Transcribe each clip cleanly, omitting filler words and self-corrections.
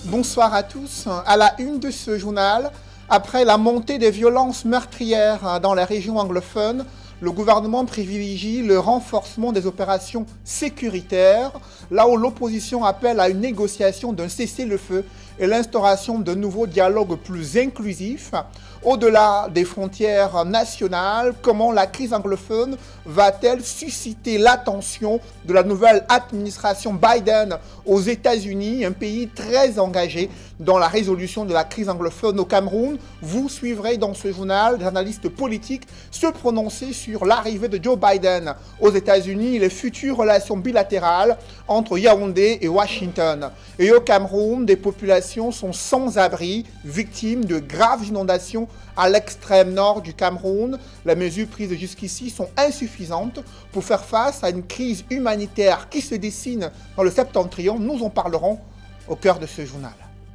Bonsoir à tous. À la une de ce journal, après la montée des violences meurtrières dans la région anglophone, le gouvernement privilégie le renforcement des opérations sécuritaires, là où l'opposition appelle à une négociation d'un cessez-le-feu et l'instauration de nouveaux dialogues plus inclusifs. Au-delà des frontières nationales, comment la crise anglophone va-t-elle susciter l'attention de la nouvelle administration Biden aux États-Unis, un pays très engagé dans la résolution de la crise anglophone au Cameroun? Vous suivrez dans ce journal des analystes politiques se prononcer sur l'arrivée de Joe Biden aux États-Unis et les futures relations bilatérales entre Yaoundé et Washington. Et au Cameroun, des populations sont sans abri, victimes de graves inondations à l'extrême nord du Cameroun. Les mesures prises jusqu'ici sont insuffisantes pour faire face à une crise humanitaire qui se dessine dans le septentrion. Nous en parlerons au cœur de ce journal.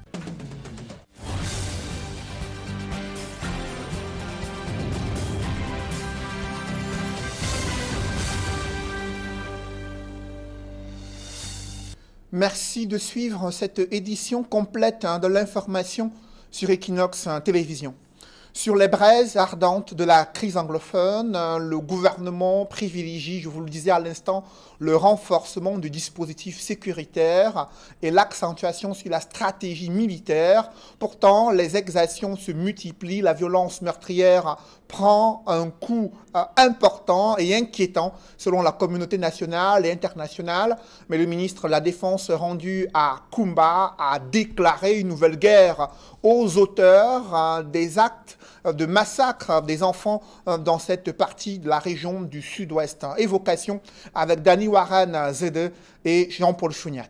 Merci de suivre cette édition complète de l'information sur Equinox Télévision. Sur les braises ardentes de la crise anglophone, le gouvernement privilégie, je vous le disais à l'instant, le renforcement du dispositif sécuritaire et l'accentuation sur la stratégie militaire. Pourtant, les exactions se multiplient, la violence meurtrière prend un coup important et inquiétant selon la communauté nationale et internationale. Mais le ministre de la Défense rendu à Kumba a déclaré une nouvelle guerre aux auteurs des actes de massacre des enfants dans cette partie de la région du sud-ouest. Évocation avec Dani Warren Zede et Jean-Paul Chouniat.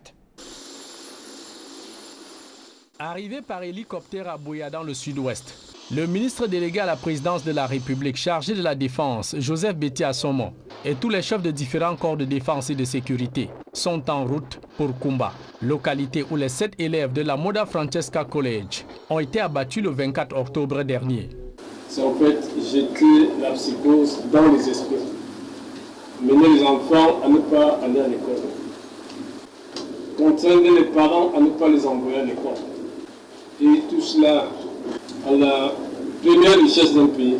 Arrivé par hélicoptère à Buea dans le sud-ouest, le ministre délégué à la présidence de la République chargé de la défense, Joseph Betty Assomo, et tous les chefs de différents corps de défense et de sécurité sont en route pour Kumba, localité où les 7 élèves de la Moda Francesca College ont été abattus le 24 octobre dernier. C'est en fait jeter la psychose dans les esprits, mener les enfants à ne pas aller à l'école, contraindre les parents à ne pas les envoyer à l'école. Et tout cela à la première richesse d'un pays,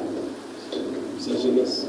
sa jeunesse.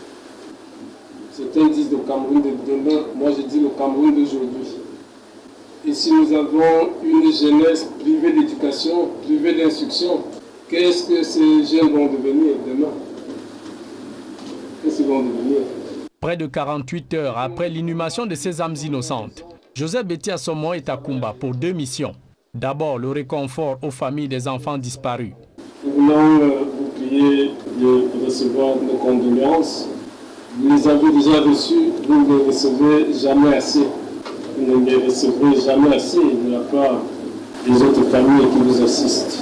Certains disent le Cameroun de demain, moi je dis le Cameroun d'aujourd'hui. Et si nous avons une jeunesse privée d'éducation, privée d'instruction, qu'est-ce que ces jeunes vont devenir demain? Qu'est-ce qu'ils vont devenir? Près de 48 heures après l'inhumation de ces âmes innocentes, Joseph Betty Assomo est à Kumba pour 2 missions. D'abord, le réconfort aux familles des enfants disparus. Nous voulons vous prier de recevoir nos condoléances. Vous les avez déjà reçues, vous ne les recevez jamais assez. Vous ne les recevrez jamais assez de la part des autres familles qui vous assistent.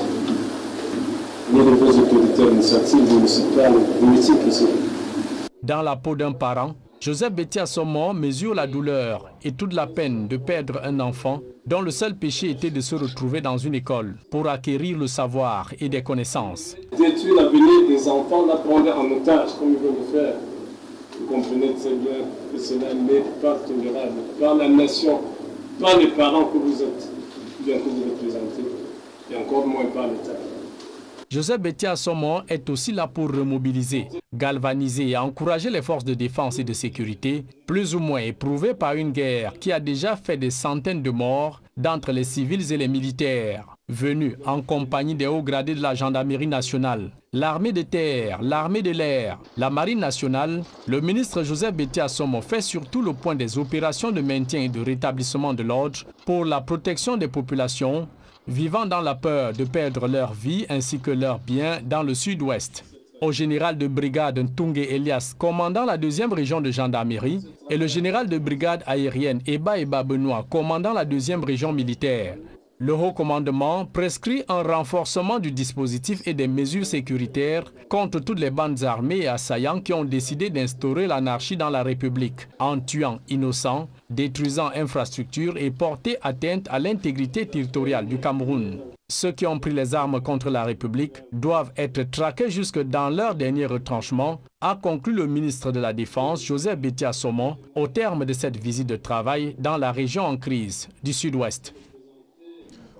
Ni de vos autorités administratives, municipales, politiques aussi. Dans la peau d'un parent, Joseph Betty Assomo mesure la douleur et toute la peine de perdre un enfant dont le seul péché était de se retrouver dans une école pour acquérir le savoir et des connaissances. Détruire l'avenir des enfants, la prendre en otage comme ils veulent le faire. Vous comprenez très bien que cela n'est pas tolérable par la nation, par les parents que vous êtes, bien que vous représentez, et encore moins par l'État. Joseph Betty Assomo est aussi là pour remobiliser, galvaniser et encourager les forces de défense et de sécurité, plus ou moins éprouvées par une guerre qui a déjà fait des centaines de morts d'entre les civils et les militaires, venus en compagnie des hauts gradés de la gendarmerie nationale, l'armée de terre, l'armée de l'air, la marine nationale. Le ministre Joseph Betty Assomo fait surtout le point des opérations de maintien et de rétablissement de l'ordre pour la protection des populations vivant dans la peur de perdre leur vie ainsi que leurs biens dans le sud-ouest. Au général de brigade Ntungé Elias, commandant la 2e région de gendarmerie, et le général de brigade aérienne Eba Benoît, commandant la 2e région militaire. Le haut commandement prescrit un renforcement du dispositif et des mesures sécuritaires contre toutes les bandes armées et assaillants qui ont décidé d'instaurer l'anarchie dans la République, en tuant innocents, détruisant infrastructures et porter atteinte à l'intégrité territoriale du Cameroun. Ceux qui ont pris les armes contre la République doivent être traqués jusque dans leur dernier retranchement, a conclu le ministre de la Défense, Joseph Betty Assomo, au terme de cette visite de travail dans la région en crise du Sud-Ouest.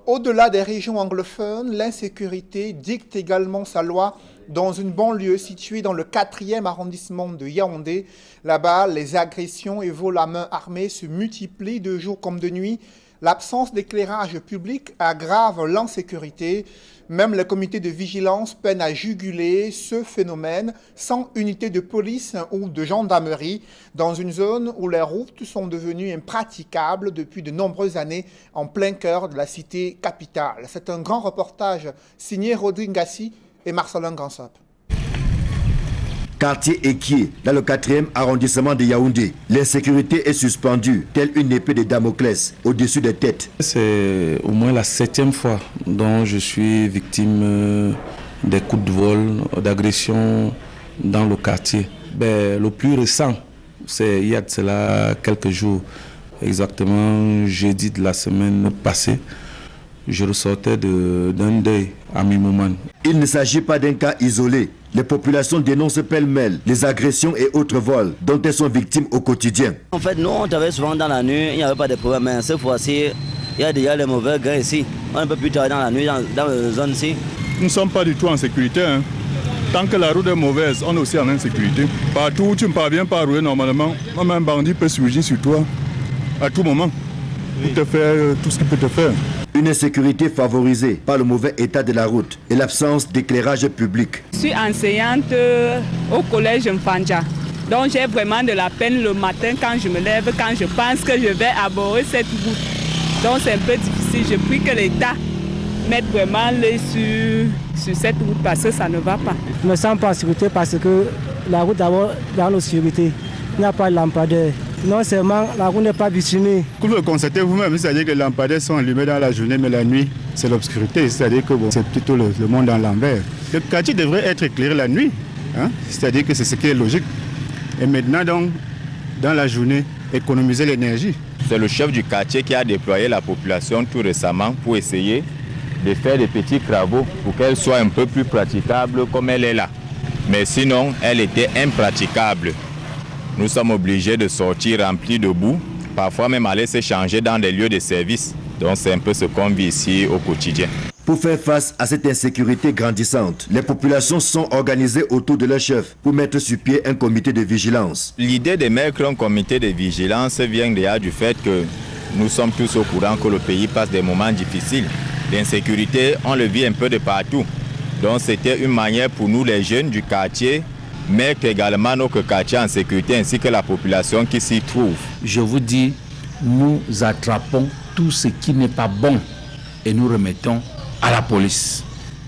Au-delà des régions anglophones, l'insécurité dicte également sa loi dans une banlieue située dans le 4e arrondissement de Yaoundé. Là-bas, les agressions et vols à main armée se multiplient de jour comme de nuit. L'absence d'éclairage public aggrave l'insécurité. Même les comités de vigilance peinent à juguler ce phénomène sans unité de police ou de gendarmerie dans une zone où les routes sont devenues impraticables depuis de nombreuses années en plein cœur de la cité capitale. C'est un grand reportage signé Rodrigue Ngassi et Marcelin Gansop. Quartier Ekié, dans le 4e arrondissement de Yaoundé. L'insécurité est suspendue, telle une épée de Damoclès, au-dessus des têtes. C'est au moins la 7e fois dont je suis victime des coups de vol, d'agression dans le quartier. Le plus récent, c'est il y a de cela quelques jours, exactement jeudi de la semaine passée. Je ressortais d'un deuil à mi-moment. Il ne s'agit pas d'un cas isolé. Les populations dénoncent pêle-mêle les agressions et autres vols dont elles sont victimes au quotidien. En fait, nous, on travaille souvent dans la nuit, il n'y avait pas de problème. Mais cette fois-ci, il y a déjà les mauvais gars ici. On ne peut plus travailler dans la nuit, dans la zone ici. Nous ne sommes pas du tout en sécurité. Tant que la route est mauvaise, on est aussi en insécurité. Partout où tu ne parviens pas à rouler normalement, même un bandit peut surgir sur toi à tout moment pour te faire tout ce qu'il peut te faire. Une insécurité favorisée par le mauvais état de la route et l'absence d'éclairage public. Je suis enseignante au collège Mfanja. Donc j'ai vraiment de la peine le matin quand je me lève, quand je pense que je vais aborder cette route. Donc c'est un peu difficile. Je prie que l'État mette vraiment l'œil sur cette route parce que ça ne va pas. Je ne me sens pas en sécurité parce que la route d'abord dans l'obscurité. Il n'y a pas de lampadaire. Non seulement la route n'est pas bitumée. Vous le constatez vous-même, c'est-à-dire que les lampadaires sont allumés dans la journée, mais la nuit, c'est l'obscurité. C'est-à-dire que c'est plutôt le monde en l'envers. Le quartier devrait être éclairé la nuit. C'est-à-dire que c'est ce qui est logique. Et maintenant, donc, dans la journée, économiser l'énergie. C'est le chef du quartier qui a déployé la population tout récemment pour essayer de faire des petits travaux pour qu'elle soit un peu plus praticable comme elle est là. Mais sinon, elle était impraticable. Nous sommes obligés de sortir remplis de boue, parfois même aller s'échanger dans des lieux de service. Donc c'est un peu ce qu'on vit ici au quotidien. Pour faire face à cette insécurité grandissante, les populations sont organisées autour de leur chef pour mettre sur pied un comité de vigilance. L'idée de mettre un comité de vigilance vient déjà du fait que nous sommes tous au courant que le pays passe des moments difficiles. L'insécurité, on le vit un peu de partout. Donc c'était une manière pour nous les jeunes du quartier, mais également notre quartier en sécurité ainsi que la population qui s'y trouve. Je vous dis, nous attrapons tout ce qui n'est pas bon et nous remettons à la police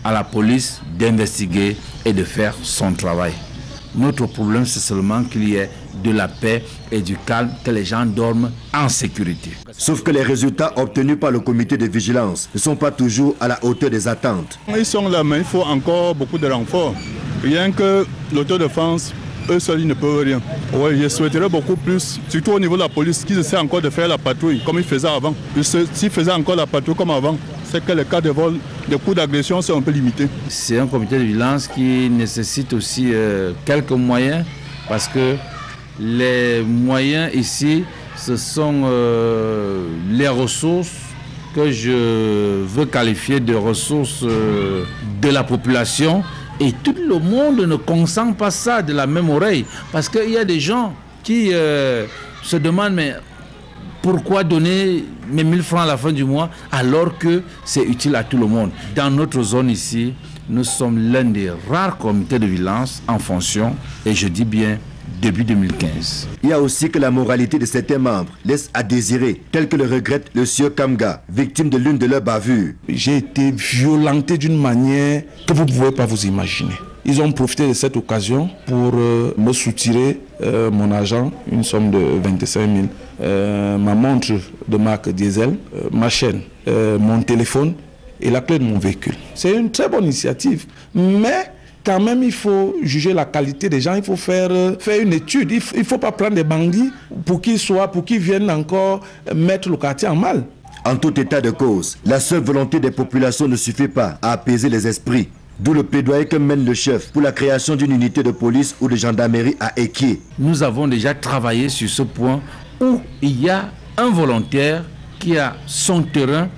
d'investiguer et de faire son travail. Notre problème, c'est seulement qu'il y ait de la paix et du calme, que les gens dorment en sécurité. Sauf que les résultats obtenus par le comité de vigilance ne sont pas toujours à la hauteur des attentes. Ils sont là, mais il faut encore beaucoup de renforts. Rien que l'autodéfense, eux seuls, ils ne peuvent rien. Ouais, je souhaiterais beaucoup plus, surtout au niveau de la police, qu'ils essaient encore de faire la patrouille comme ils faisaient avant. S'ils faisaient encore la patrouille comme avant, c'est que les cas de vol, les coups d'agression sont un peu limités. C'est un comité de vigilance qui nécessite aussi quelques moyens, parce que les moyens ici, ce sont les ressources que je veux qualifier de ressources de la population. Et tout le monde ne consent pas ça de la même oreille. Parce qu'il y a des gens qui se demandent, mais pourquoi donner mes 1000 francs à la fin du mois alors que c'est utile à tout le monde? Dans notre zone ici, nous sommes l'un des rares comités de vigilance en fonction, et je dis bien depuis 2015. Il y a aussi que la moralité de certains membres laisse à désirer, tel que le regrette le sieur Kamga, victime de l'une de leurs bavures. J'ai été violenté d'une manière que vous ne pouvez pas vous imaginer. Ils ont profité de cette occasion pour me soutirer mon argent, une somme de 25 000, ma montre de marque Diesel, ma chaîne, mon téléphone et la clé de mon véhicule. C'est une très bonne initiative, mais quand même, il faut juger la qualité des gens, il faut faire une étude. Il ne faut pas prendre des bandits pour qu'ils viennent encore mettre le quartier en mal. En tout état de cause, la seule volonté des populations ne suffit pas à apaiser les esprits. D'où le plaidoyer que mène le chef pour la création d'une unité de police ou de gendarmerie à Ekié. Nous avons déjà travaillé sur ce point où il y a un volontaire qui a son terrain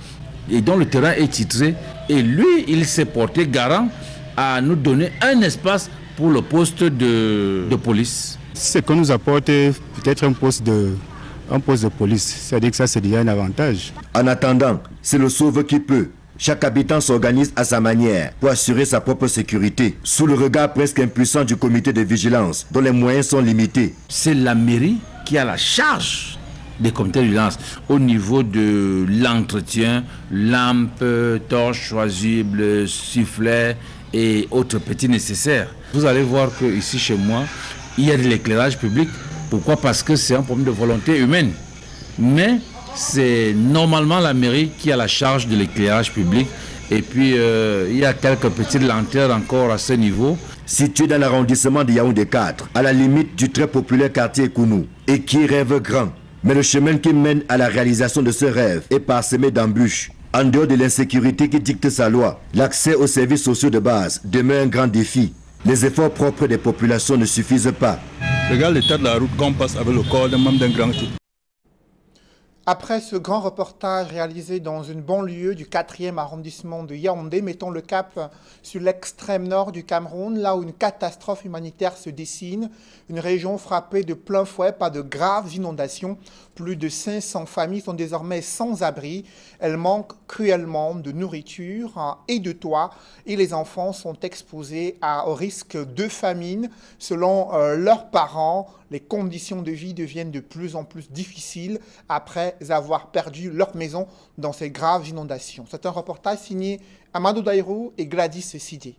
et dont le terrain est titré. Et lui, il s'est porté garant à nous donner un espace pour le poste de police. Ce que nous apporte peut-être un poste de police, c'est-à-dire que ça c'est déjà un avantage. En attendant, c'est le sauve qui peut. Chaque habitant s'organise à sa manière pour assurer sa propre sécurité, sous le regard presque impuissant du comité de vigilance, dont les moyens sont limités. C'est la mairie qui a la charge des comités de vigilance au niveau de l'entretien, lampes, torches choisibles, sifflets et autres petits nécessaires. Vous allez voir que ici chez moi, il y a de l'éclairage public. Pourquoi? Parce que c'est un problème de volonté humaine. Mais c'est normalement la mairie qui a la charge de l'éclairage public. Et puis, il y a quelques petites lanternes encore à ce niveau. Situé dans l'arrondissement de Yaoundé 4, à la limite du très populaire quartier Kounou, et qui rêve grand. Mais le chemin qui mène à la réalisation de ce rêve est parsemé d'embûches. En dehors de l'insécurité qui dicte sa loi, l'accès aux services sociaux de base demeure un grand défi. Les efforts propres des populations ne suffisent pas. Regarde l'état de la route qu'on passe avec le corps d'un membre d'un grand type. Après ce grand reportage réalisé dans une banlieue du 4e arrondissement de Yaoundé, mettons le cap sur l'extrême nord du Cameroun, là où une catastrophe humanitaire se dessine. Une région frappée de plein fouet par de graves inondations. Plus de 500 familles sont désormais sans abri. Elles manquent cruellement de nourriture et de toit. Et les enfants sont exposés au risque de famine. Selon leurs parents, les conditions de vie deviennent de plus en plus difficiles après avoir perdu leur maison dans ces graves inondations. C'est un reportage signé Amadou Daïrou et Gladys Sidé.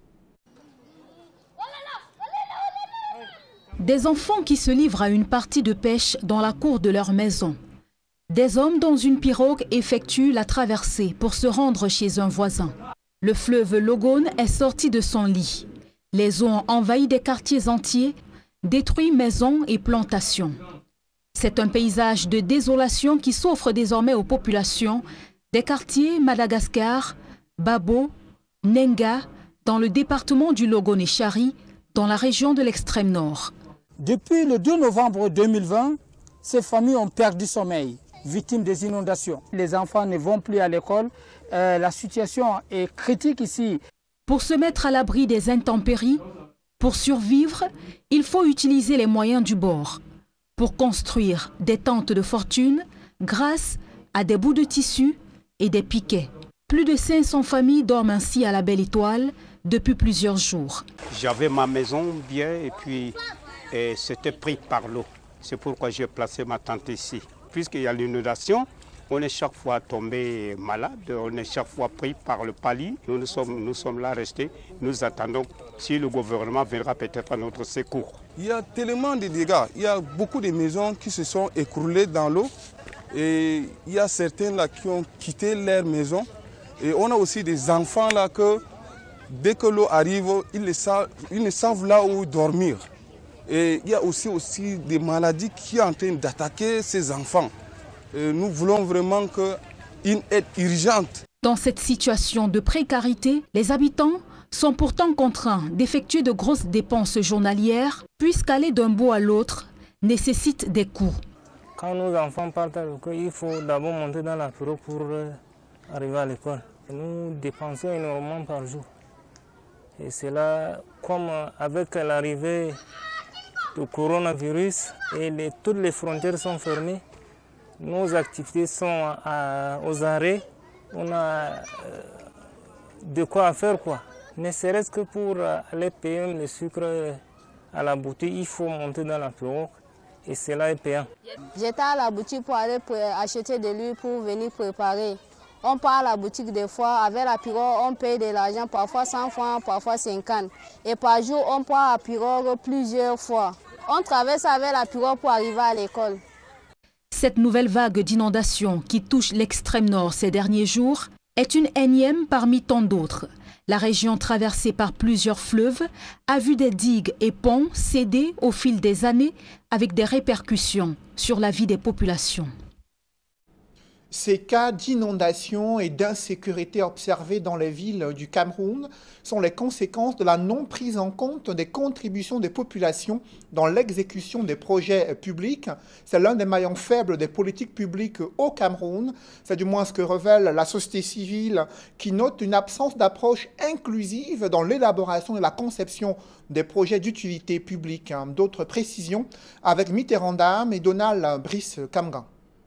Des enfants qui se livrent à une partie de pêche dans la cour de leur maison. Des hommes dans une pirogue effectuent la traversée pour se rendre chez un voisin. Le fleuve Logone est sorti de son lit. Les eaux ont envahi des quartiers entiers, détruit maisons et plantations. C'est un paysage de désolation qui s'offre désormais aux populations des quartiers Madagascar, Babo, Nenga, dans le département du Logone et Chari, dans la région de l'extrême nord. Depuis le 2 novembre 2020, ces familles ont perdu sommeil, victimes des inondations. Les enfants ne vont plus à l'école. La situation est critique ici. Pour se mettre à l'abri des intempéries, pour survivre, il faut utiliser les moyens du bord. Pour construire des tentes de fortune grâce à des bouts de tissu et des piquets. Plus de 500 familles dorment ainsi à la Belle Étoile depuis plusieurs jours. J'avais ma maison bien et puis c'était pris par l'eau. C'est pourquoi j'ai placé ma tente ici. Puisqu'il y a l'inondation, on est chaque fois tombé malade, on est chaque fois pris par le palis. Nous sommes là restés, nous attendons si le gouvernement viendra peut-être à notre secours. Il y a tellement de dégâts, il y a beaucoup de maisons qui se sont écroulées dans l'eau et il y a certains là qui ont quitté leur maison. Et on a aussi des enfants là que dès que l'eau arrive, ils ne savent là où dormir. Et il y a aussi des maladies qui sont en train d'attaquer ces enfants. Et nous voulons vraiment une aide urgente. Dans cette situation de précarité, les habitants sont pourtant contraints d'effectuer de grosses dépenses journalières, puisqu'aller d'un bout à l'autre nécessite des coûts. Quand nos enfants partent à l'école, il faut d'abord monter dans la pirogue pour arriver à l'école. Nous dépensons énormément par jour. Et c'est là, comme avec l'arrivée du coronavirus et toutes les frontières sont fermées, nos activités sont aux arrêts. On a de quoi faire, quoi. Ne serait-ce que pour aller payer le sucre à la boutique, il faut monter dans la pirogue et cela est payant. J'étais à la boutique pour aller acheter de l'huile pour venir préparer. On part à la boutique des fois, avec la pirogue, on paye de l'argent, parfois 100 francs, parfois 50. Et par jour, on part à la pirogue plusieurs fois. On traverse avec la pirogue pour arriver à l'école. Cette nouvelle vague d'inondations qui touche l'extrême nord ces derniers jours est une énième parmi tant d'autres. La région traversée par plusieurs fleuves a vu des digues et ponts céder au fil des années avec des répercussions sur la vie des populations. Ces cas d'inondation et d'insécurité observés dans les villes du Cameroun sont les conséquences de la non prise en compte des contributions des populations dans l'exécution des projets publics. C'est l'un des maillons faibles des politiques publiques au Cameroun. C'est du moins ce que révèle la société civile qui note une absence d'approche inclusive dans l'élaboration et la conception des projets d'utilité publique. D'autres précisions avec Mitterrand Dame et Donald Brice Kamgan.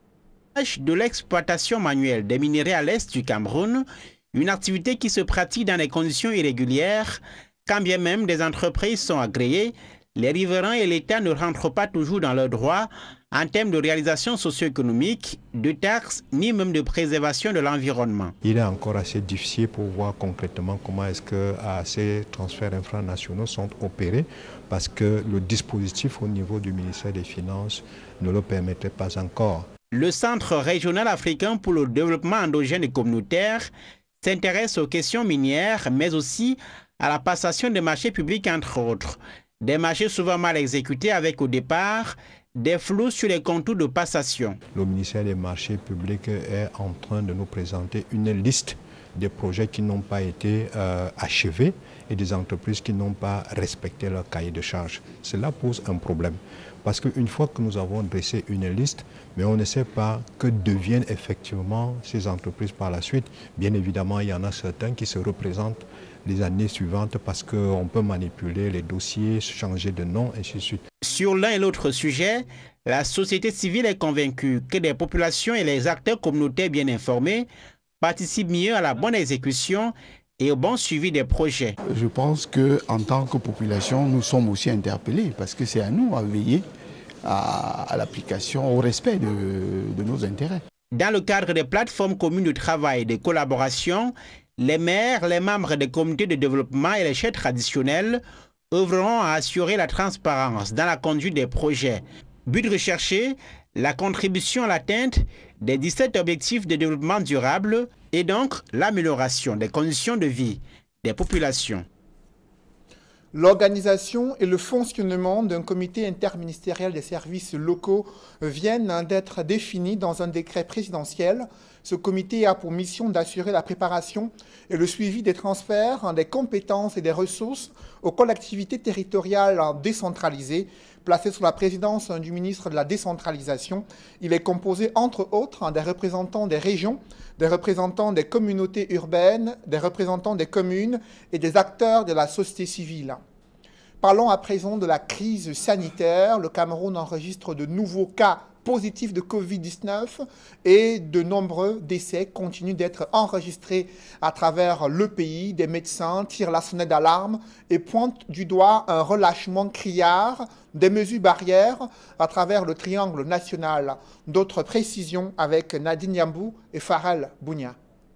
De l'exploitation manuelle des minerais à l'est du Cameroun, une activité qui se pratique dans des conditions irrégulières, quand bien même des entreprises sont agréées, les riverains et l'État ne rentrent pas toujours dans leurs droits en termes de réalisation socio-économique, de taxes, ni même de préservation de l'environnement. Il est encore assez difficile pour voir concrètement comment est-ce que ces transferts infranationaux sont opérés, parce que le dispositif au niveau du ministère des Finances ne le permettait pas encore. Le Centre régional africain pour le développement endogène et communautaire s'intéresse aux questions minières, mais aussi à la passation des marchés publics, entre autres. Des marchés souvent mal exécutés avec au départ des flous sur les contours de passation. Le ministère des marchés publics est en train de nous présenter une liste des projets qui n'ont pas été achevés et des entreprises qui n'ont pas respecté leur cahier de charges. Cela pose un problème. Parce qu'une fois que nous avons dressé une liste, mais on ne sait pas que deviennent effectivement ces entreprises par la suite. Bien évidemment, il y en a certains qui se représentent les années suivantes parce qu'on peut manipuler les dossiers, changer de nom, et ainsi de suite. Sur l'un et l'autre sujet, la société civile est convaincue que les populations et les acteurs communautaires bien informés participent mieux à la bonne exécution et au bon suivi des projets. Je pense qu'en tant que population, nous sommes aussi interpellés parce que c'est à nous à veiller à l'application, au respect de nos intérêts. Dans le cadre des plateformes communes de travail et de collaboration, les maires, les membres des communautés de développement et les chefs traditionnels œuvreront à assurer la transparence dans la conduite des projets. But recherché, la contribution à l'atteinte des 17 objectifs de développement durable et donc l'amélioration des conditions de vie des populations. L'organisation et le fonctionnement d'un comité interministériel des services locaux viennent d'être définis dans un décret présidentiel. Ce comité a pour mission d'assurer la préparation et le suivi des transferts, des compétences et des ressources aux collectivités territoriales décentralisées, placées sous la présidence du ministre de la Décentralisation. Il est composé, entre autres, des représentants des régions, des représentants des communautés urbaines, des représentants des communes et des acteurs de la société civile. Parlons à présent de la crise sanitaire. Le Cameroun enregistre de nouveaux cas positifs de Covid-19 et de nombreux décès continuent d'être enregistrés à travers le pays. Des médecins tirent la sonnette d'alarme et pointent du doigt un relâchement criard des mesures barrières à travers le triangle national. D'autres précisions avec Nadine Yambou et Farel Bounia.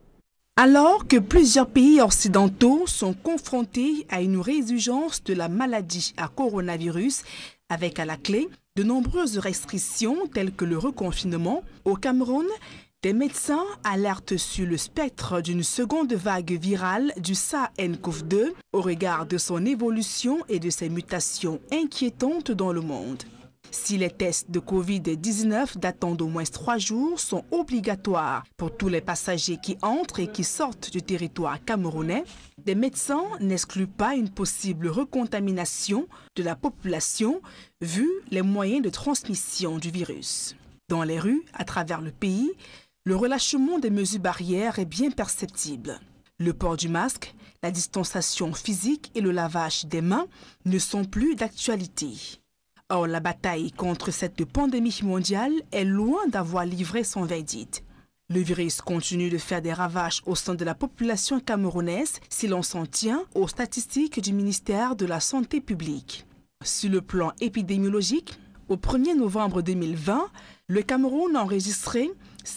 Alors que plusieurs pays occidentaux sont confrontés à une résurgence de la maladie à coronavirus, avec à la clé de nombreuses restrictions telles que le reconfinement, au Cameroun, des médecins alertent sur le spectre d'une seconde vague virale du SARS-CoV-2 au regard de son évolution et de ses mutations inquiétantes dans le monde. Si les tests de Covid-19 datant d'au moins 3 jours sont obligatoires pour tous les passagers qui entrent et qui sortent du territoire camerounais, des médecins n'excluent pas une possible recontamination de la population vu les moyens de transmission du virus. Dans les rues, à travers le pays, le relâchement des mesures barrières est bien perceptible. Le port du masque, la distanciation physique et le lavage des mains ne sont plus d'actualité. Or, la bataille contre cette pandémie mondiale est loin d'avoir livré son verdict. Le virus continue de faire des ravages au sein de la population camerounaise si l'on s'en tient aux statistiques du ministère de la Santé publique. Sur le plan épidémiologique, au 1er novembre 2020, le Cameroun a enregistré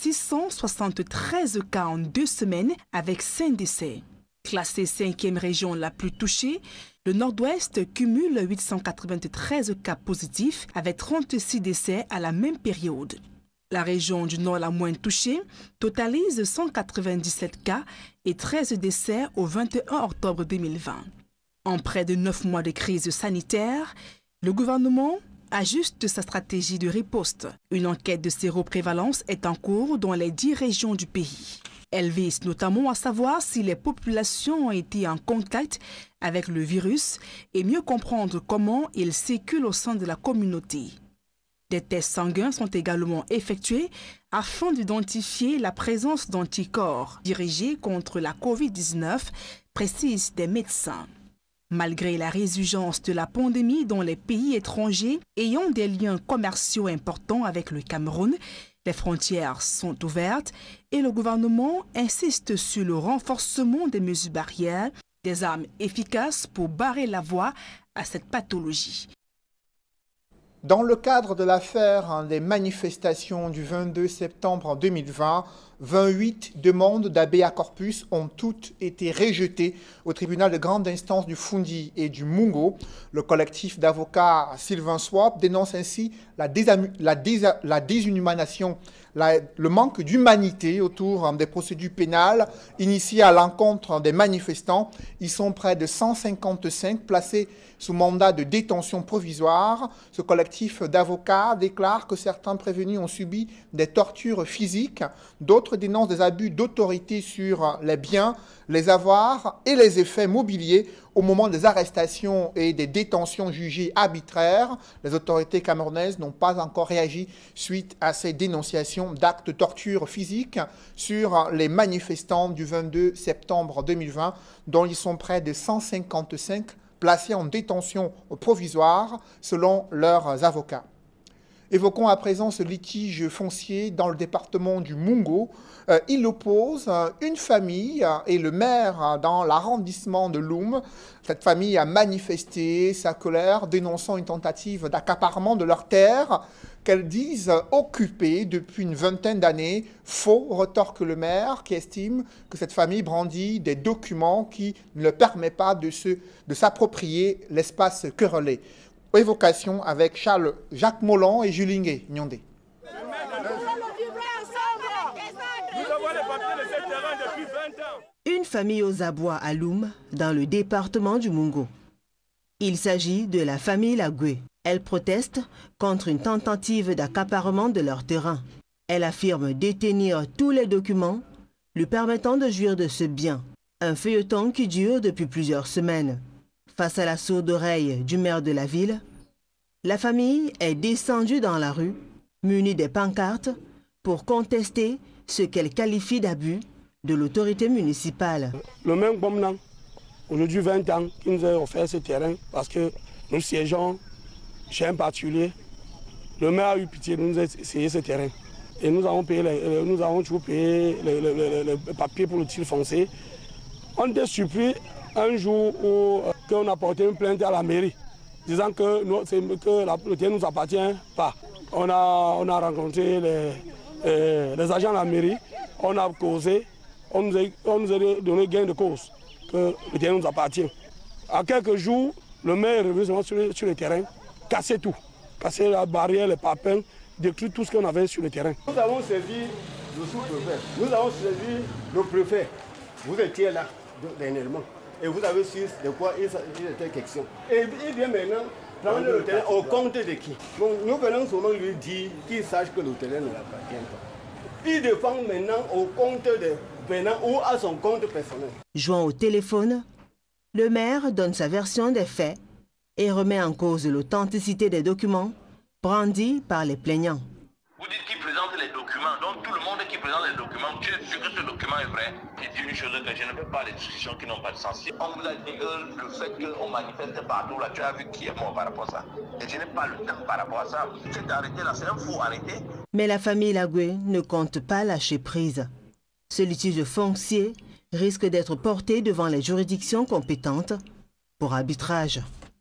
673 cas en 2 semaines avec 5 décès. Classée 5e région la plus touchée, le Nord-Ouest cumule 893 cas positifs avec 36 décès à la même période. La région du Nord la moins touchée totalise 197 cas et 13 décès au 21 octobre 2020. En près de 9 mois de crise sanitaire, le gouvernement ajuste sa stratégie de riposte. Une enquête de séroprévalence est en cours dans les 10 régions du pays. Elle vise notamment à savoir si les populations ont été en contact avec le virus et mieux comprendre comment il circule au sein de la communauté. Des tests sanguins sont également effectués afin d'identifier la présence d'anticorps dirigés contre la COVID-19, précisent des médecins. Malgré la résurgence de la pandémie dans les pays étrangers ayant des liens commerciaux importants avec le Cameroun, les frontières sont ouvertes et le gouvernement insiste sur le renforcement des mesures barrières, des armes efficaces pour barrer la voie à cette pathologie. Dans le cadre de l'affaire des manifestations du 22 septembre 2020, 28 demandes d'habeas corpus ont toutes été rejetées au tribunal de grande instance du Fundi et du Mungo. Le collectif d'avocats Sylvain Swap dénonce ainsi la déshumanisation, le manque d'humanité autour des procédures pénales initiées à l'encontre des manifestants. Ils sont près de 155 placés sous mandat de détention provisoire. Ce collectif d'avocats déclare que certains prévenus ont subi des tortures physiques, d'autres dénoncent des abus d'autorité sur les biens, les avoirs et les effets mobiliers au moment des arrestations et des détentions jugées arbitraires. Les autorités camerounaises n'ont pas encore réagi suite à ces dénonciations d'actes de torture physique sur les manifestants du 22 septembre 2020, dont ils sont près de 155 placés en détention provisoire selon leurs avocats. Évoquons à présent ce litige foncier dans le département du Mungo. Il oppose une famille et le maire dans l'arrondissement de Loum. Cette famille a manifesté sa colère, dénonçant une tentative d'accaparement de leurs terres qu'elles disent occupées depuis une vingtaine d'années. Faux, retorque le maire, qui estime que cette famille brandit des documents qui ne leur permettent pas de s'approprier l'espace querellé. Évocation avec Jacques Molon et Julingue Nyondé. Une famille aux abois à Loum, dans le département du Mungo. Il s'agit de la famille Lagoué. Elle proteste contre une tentative d'accaparement de leur terrain. Elle affirme détenir tous les documents lui permettant de jouir de ce bien. Un feuilleton qui dure depuis plusieurs semaines. Face à la sourde oreille du maire de la ville, la famille est descendue dans la rue, munie des pancartes, pour contester ce qu'elle qualifie d'abus de l'autorité municipale. Le même Bomnan, aujourd'hui 20 ans, qui nous a offert ce terrain parce que nous siégeons chez un particulier. Le maire a eu pitié de nous essayer ce terrain. Et nous avons toujours payé le papier pour le titre foncier. On était surpris un jour où on a porté une plainte à la mairie, disant que le terrain ne nous appartient pas. On a rencontré les agents de la mairie, on a causé, on nous a donné gain de cause, que le terrain nous appartient. À quelques jours, le maire est revenu sur le terrain, casser tout, casser la barrière, les papins, détruire tout ce qu'on avait sur le terrain. Nous avons saisi le sous-préfet, nous avons saisi le préfet. Vous étiez là dernièrement. Et vous avez su de quoi il était question. Et il vient maintenant prendre le terrain au compte de qui? Bon, nous venons seulement lui dire qu'il sache que le terrain ne l'appartient pas. Il défend maintenant au compte de Bénin ou à son compte personnel. Joint au téléphone, le maire donne sa version des faits et remet en cause l'authenticité des documents brandis par les plaignants. Vous dites qu'il présente les documents, donc tout le monde qui présente les documents, tu es sûr que ce document est vrai. Et dit une chose que je ne peux pas les discussions qui n'ont pas de sens. On vous a dit que le fait qu'on manifeste partout, là, tu as vu qui est mort par rapport à ça. Et je n'ai pas le temps par rapport à ça. C'est arrêté là, c'est un faux arrêté. Mais la famille Lagoué ne compte pas lâcher prise. Ce litige foncier risque d'être porté devant les juridictions compétentes pour arbitrage.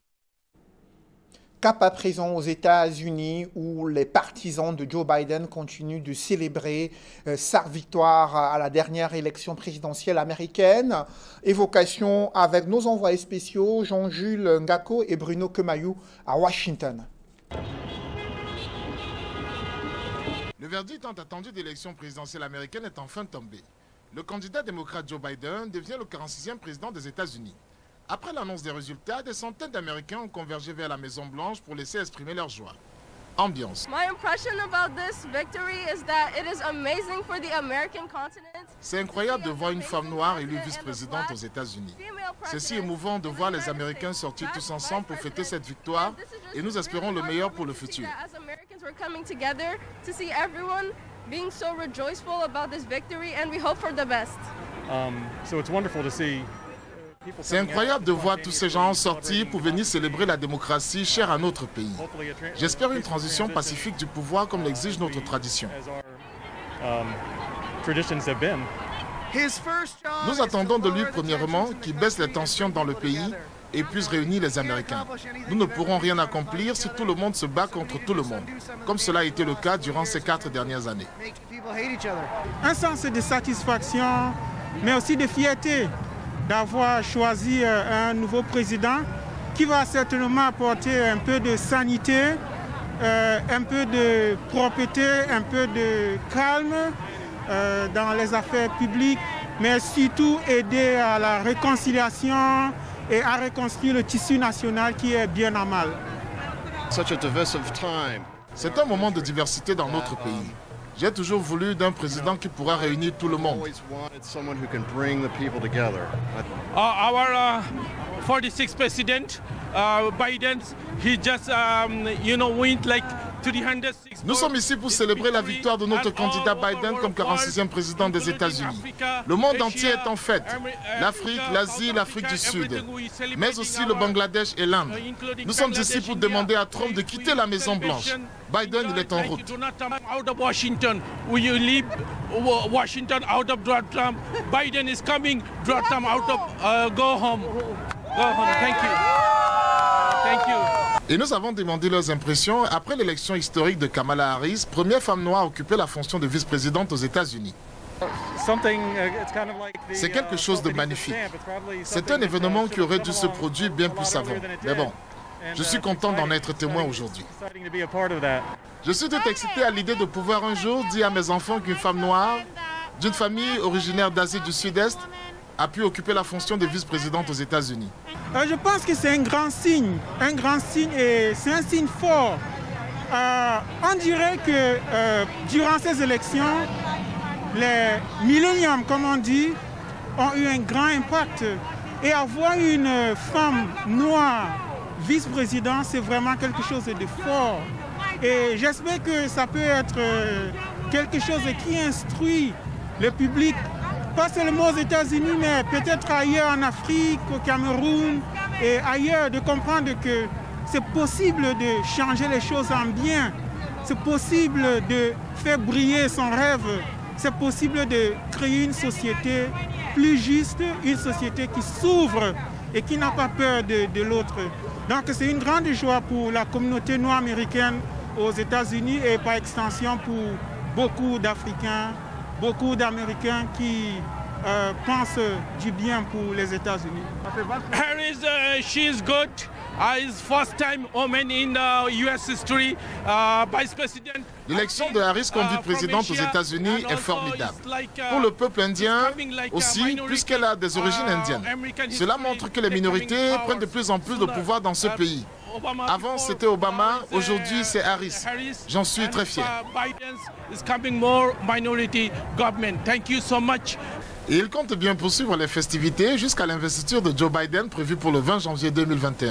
Cap à présent aux États-Unis où les partisans de Joe Biden continuent de célébrer sa victoire à la dernière élection présidentielle américaine. Évocation avec nos envoyés spéciaux Jean-Jules Ngako et Bruno Kemayou à Washington. Le verdict tant attendu de l'élection présidentielle américaine est enfin tombé. Le candidat démocrate Joe Biden devient le 46e président des États-Unis. Après l'annonce des résultats, des centaines d'Américains ont convergé vers la Maison-Blanche pour laisser exprimer leur joie. Ambiance. C'est incroyable de voir une femme noire élue vice-présidente aux États-Unis. C'est si émouvant de voir les Américains sortir tous ensemble pour fêter cette victoire et nous espérons le meilleur pour le futur. C'est incroyable de voir tous ces gens sortir pour venir célébrer la démocratie chère à notre pays. J'espère une transition pacifique du pouvoir comme l'exige notre tradition. Nous attendons de lui premièrement qu'il baisse les tensions dans le pays et puisse réunir les Américains. Nous ne pourrons rien accomplir si tout le monde se bat contre tout le monde, comme cela a été le cas durant ces 4 dernières années. Un sens de satisfaction, mais aussi de fierté d'avoir choisi un nouveau président qui va certainement apporter un peu de sanité, un peu de propreté, un peu de calme dans les affaires publiques, mais surtout aider à la réconciliation et à reconstruire le tissu national qui est bien à mal. C'est un moment de diversité dans notre pays. J'ai toujours voulu d'un président qui pourra réunir tout le monde. Our 46th president, Biden, he just, went like 306. Nous sommes ici pour célébrer la victoire de notre candidat Biden comme 46e président des États-Unis. Le monde entier est en fête. L'Afrique, l'Asie, l'Afrique du Sud, mais aussi le Bangladesh et l'Inde. Nous sommes ici pour demander à Trump de quitter la Maison-Blanche. Biden, il est en route. Out of Washington, we leave Washington out of Donald Trump. Biden is coming. Donald Trump out of go home. Go home. Thank you. Thank you. Et nous avons demandé leurs impressions après l'élection historique de Kamala Harris, première femme noire à occuper la fonction de vice-présidente aux États-Unis. C'est quelque chose de magnifique. C'est un événement qui aurait dû se produire bien plus avant. Mais bon, je suis content d'en être témoin aujourd'hui. Je suis tout excité à l'idée de pouvoir un jour dire à mes enfants qu'une femme noire, d'une famille originaire d'Asie du Sud-Est, a pu occuper la fonction de vice-présidente aux États-Unis. Je pense que c'est un grand signe et c'est un signe fort. On dirait que durant ces élections, les milléniums, comme on dit, ont eu un grand impact. Et avoir une femme noire vice-présidente, c'est vraiment quelque chose de fort. Et j'espère que ça peut être quelque chose qui instruit le public, pas seulement aux États-Unis, mais peut-être ailleurs en Afrique, au Cameroun et ailleurs, de comprendre que c'est possible de changer les choses en bien. C'est possible de faire briller son rêve. C'est possible de créer une société plus juste, une société qui s'ouvre et qui n'a pas peur de l'autre. Donc c'est une grande joie pour la communauté noire américaine aux États-Unis et par extension pour beaucoup d'Africains, beaucoup d'Américains qui pensent du bien pour les États-Unis. Harris, she's good. It's first time woman in U.S. history, vice president. L'élection de Harris comme vice-présidente aux États-Unis est formidable. Pour le peuple indien aussi, puisqu'elle a des origines indiennes. Cela montre que les minorités prennent de plus en plus de pouvoir dans ce pays. Avant, c'était Obama, aujourd'hui, c'est Harris. J'en suis très fier. Et il compte bien poursuivre les festivités jusqu'à l'investiture de Joe Biden prévue pour le 20 janvier 2021.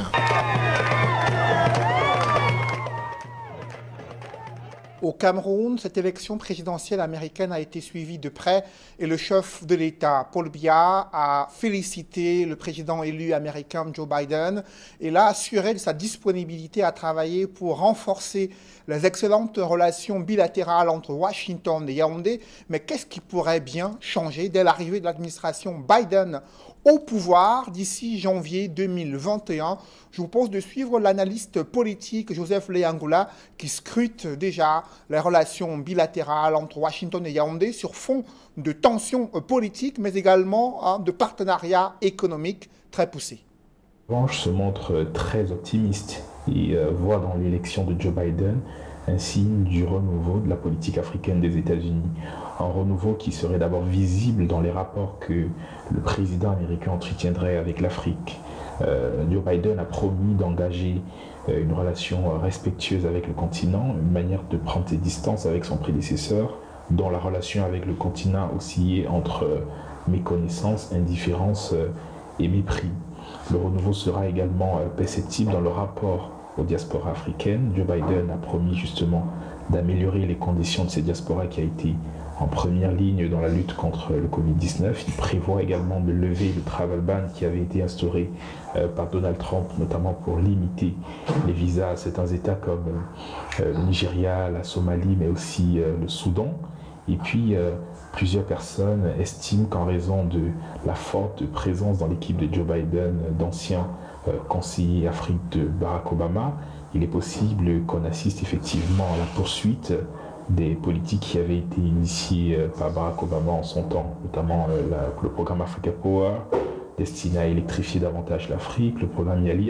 Au Cameroun, cette élection présidentielle américaine a été suivie de près et le chef de l'État, Paul Biya, a félicité le président élu américain Joe Biden et l'a assuré de sa disponibilité à travailler pour renforcer les excellentes relations bilatérales entre Washington et Yaoundé. Mais qu'est-ce qui pourrait bien changer dès l'arrivée de l'administration Biden au pouvoir d'ici janvier 2021? Je vous propose de suivre l'analyste politique Joseph Léangoula qui scrute déjà les relations bilatérales entre Washington et Yaoundé sur fond de tensions politiques mais également de partenariats économiques très poussés. Revanche se montre très optimiste et voit dans l'élection de Joe Biden un signe du renouveau de la politique africaine des États-Unis. Un renouveau qui serait d'abord visible dans les rapports que le président américain entretiendrait avec l'Afrique. Joe Biden a promis d'engager une relation respectueuse avec le continent, une manière de prendre ses distances avec son prédécesseur, dont la relation avec le continent oscillait entre méconnaissance, indifférence et mépris. Le renouveau sera également perceptible dans le rapport aux diasporas africaines. Joe Biden a promis justement d'améliorer les conditions de ces diasporas qui a été en première ligne dans la lutte contre le Covid-19. Il prévoit également de lever le travel ban qui avait été instauré par Donald Trump, notamment pour limiter les visas à certains États comme le Nigeria, la Somalie, mais aussi le Soudan. Et puis, plusieurs personnes estiment qu'en raison de la forte présence dans l'équipe de Joe Biden d'anciens conseillers Afrique de Barack Obama, il est possible qu'on assiste effectivement à la poursuite des politiques qui avaient été initiées par Barack Obama en son temps, notamment le programme Africa Power, destiné à électrifier davantage l'Afrique, le programme YALI,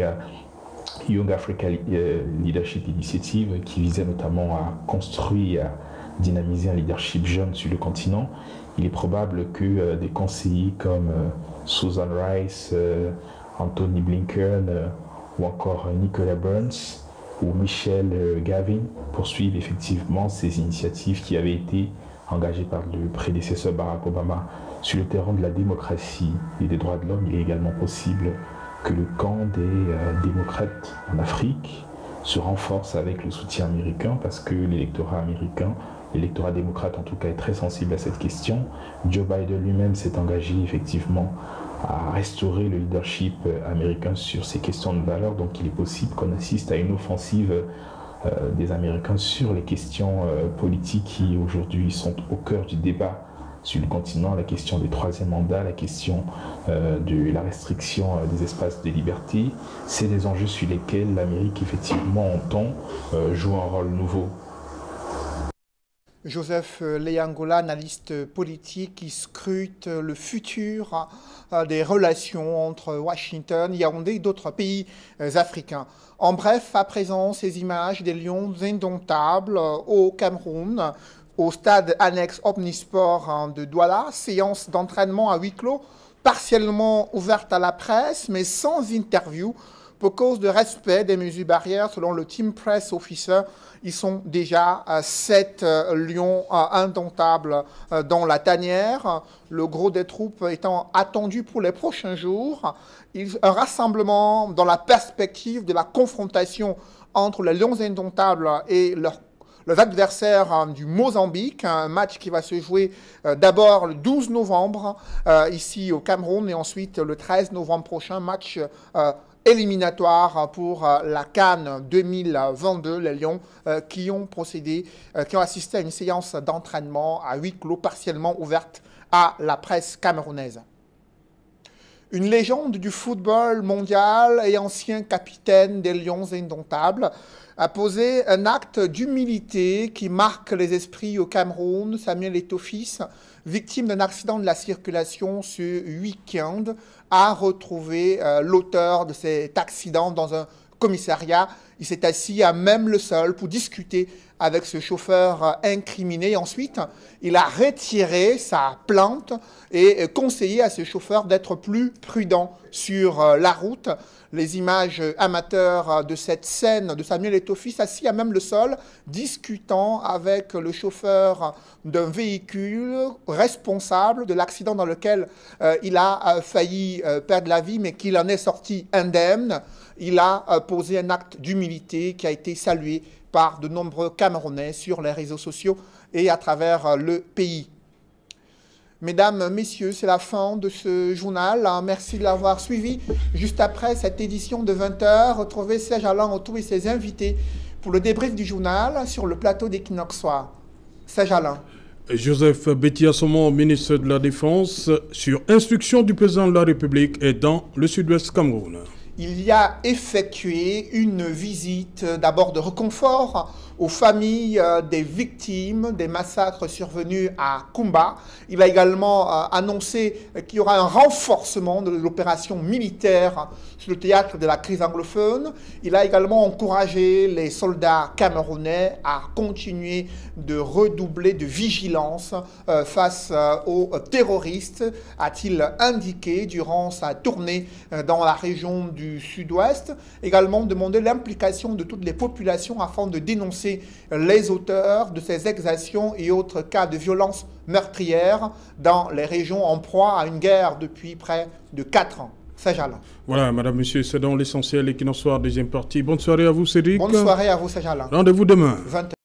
Young Africa Leadership Initiative, qui visait notamment à construire, à dynamiser un leadership jeune sur le continent. Il est probable que des conseillers comme Susan Rice, Anthony Blinken ou encore Nicola Burns ou Michelle Gavin poursuivent effectivement ces initiatives qui avaient été engagées par le prédécesseur Barack Obama. Sur le terrain de la démocratie et des droits de l'homme, il est également possible que le camp des démocrates en Afrique se renforce avec le soutien américain parce que l'électorat américain, l'électorat démocrate en tout cas, est très sensible à cette question. Joe Biden lui-même s'est engagé effectivement à restaurer le leadership américain sur ces questions de valeur. Donc il est possible qu'on assiste à une offensive des Américains sur les questions politiques qui aujourd'hui sont au cœur du débat sur le continent, la question des troisième mandats, la question de la restriction des espaces de liberté. C'est des enjeux sur lesquels l'Amérique effectivement entend jouer un rôle nouveau. Joseph Leyangola, analyste politique, qui scrute le futur des relations entre Washington, Yaoundé et d'autres pays africains. En bref, à présent, ces images des lions indomptables au Cameroun, au stade annexe Omnisport de Douala, séance d'entraînement à huis clos, partiellement ouverte à la presse, mais sans interview, pour cause de respect des mesures barrières. Selon le Team Press Officer, ils sont déjà 7 lions indomptables dans la tanière. Le gros des troupes étant attendu pour les prochains jours. Un rassemblement dans la perspective de la confrontation entre les lions indomptables et leurs adversaires du Mozambique, un match qui va se jouer d'abord le 12 novembre ici au Cameroun et ensuite le 13 novembre prochain, match éliminatoire pour la CAN 2022, les Lions qui ont assisté à une séance d'entraînement à huis clos partiellement ouverte à la presse camerounaise. Une légende du football mondial et ancien capitaine des Lions indomptables a posé un acte d'humilité qui marque les esprits au Cameroun. Samuel Eto'o-Fils, victime d'un accident de la circulation ce week-end, a retrouvé l'auteur de cet accident dans un commissariat. Il s'est assis à même le sol pour discuter avec ce chauffeur incriminé. Ensuite, il a retiré sa plainte et conseillé à ce chauffeur d'être plus prudent sur la route. Les images amateurs de cette scène de Samuel Eto'o-Fils assis à même le sol, discutant avec le chauffeur d'un véhicule responsable de l'accident dans lequel il a failli perdre la vie, mais qu'il en est sorti indemne. Il a posé un acte d'humilité qui a été salué par de nombreux Camerounais sur les réseaux sociaux et à travers le pays. Mesdames, Messieurs, c'est la fin de ce journal. Merci de l'avoir suivi. Juste après cette édition de 20h, retrouvez Serge Alain Autou et ses invités pour le débrief du journal sur le plateau d'Equinox Soir. Serge Alain. Joseph Betty-Assommo, ministre de la Défense, sur instruction du président de la République, est dans le sud-ouest Cameroun. il y a effectué une visite d'abord de réconfort aux familles des victimes des massacres survenus à Kumba. Il a également annoncé qu'il y aura un renforcement de l'opération militaire sur le théâtre de la crise anglophone. Il a également encouragé les soldats camerounais à continuer de redoubler de vigilance face aux terroristes, a-t-il indiqué durant sa tournée dans la région du Sud-Ouest. Également demandé l'implication de toutes les populations afin de dénoncer les auteurs de ces exactions et autres cas de violence meurtrière dans les régions en proie à une guerre depuis près de 4 ans. Sajala. Voilà, madame, monsieur, c'est donc l'essentiel et qui n'en soit deuxième partie. Bonne soirée à vous, Cédric. Bonne soirée à vous, Sajala. Rendez-vous demain.